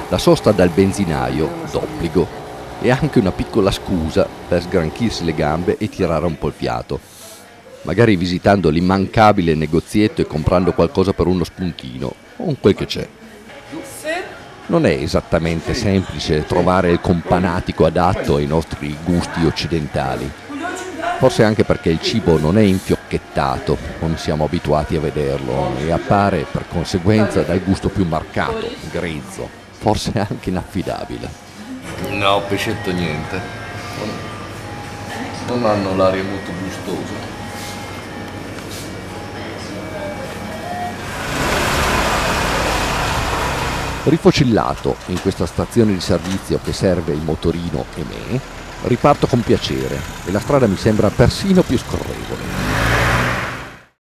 La sosta dal benzinaio, d'obbligo, è anche una piccola scusa per sgranchirsi le gambe e tirare un po' il fiato. Magari visitando l'immancabile negozietto e comprando qualcosa per uno spuntino, o un quel che c'è. Non è esattamente semplice trovare il companatico adatto ai nostri gusti occidentali. Forse anche perché il cibo non è infiocchettato, come siamo abituati a vederlo, e appare per conseguenza dal gusto più marcato, grezzo, forse anche inaffidabile. No, pescetto niente. Non hanno l'aria molto gustosa. Rifocillato in questa stazione di servizio che serve il motorino e me, riparto con piacere e la strada mi sembra persino più scorrevole.